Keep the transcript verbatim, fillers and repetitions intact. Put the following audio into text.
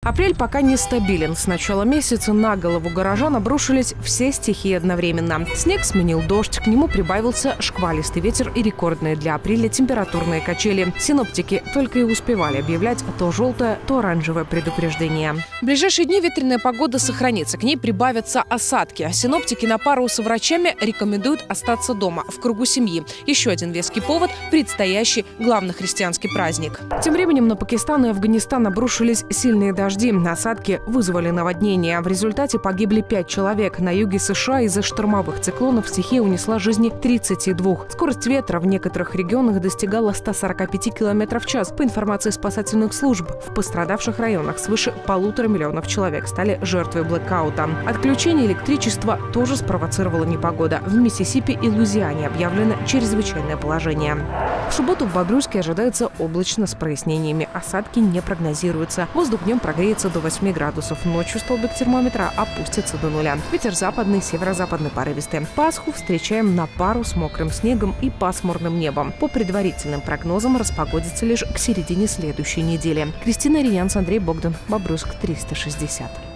Апрель пока нестабилен. С начала месяца на голову горожан обрушились все стихии одновременно. Снег сменил дождь, к нему прибавился шквалистый ветер и рекордные для апреля температурные качели. Синоптики только и успевали объявлять то желтое, то оранжевое предупреждение. В ближайшие дни ветреная погода сохранится, к ней прибавятся осадки. Синоптики на пару с врачами рекомендуют остаться дома, в кругу семьи. Еще один веский повод – предстоящий главный христианский праздник. Тем временем на Пакистан и Афганистан обрушились сильные дожди. Осадки вызвали наводнения. В результате погибли пять человек. На юге США из-за штормовых циклонов стихия унесла жизни тридцати двух. Скорость ветра в некоторых регионах достигала ста сорока пяти километров в час. По информации спасательных служб, в пострадавших районах свыше полутора миллионов человек стали жертвой блэкаута. Отключение электричества тоже спровоцировала непогода. В Миссисипи и Луизиане объявлено чрезвычайное положение. В субботу в Бобруйске ожидается облачно с прояснениями. Осадки не прогнозируются. Воздух днем прогреется до восьми градусов. Ночью столбик термометра опустится до нуля. Ветер западный, северо-западный порывистый. Пасху встречаем на пару с мокрым снегом и пасмурным небом. По предварительным прогнозам распогодится лишь к середине следующей недели. Кристина Ринянс, Андрей Богдан. Бобруйск триста шестьдесят.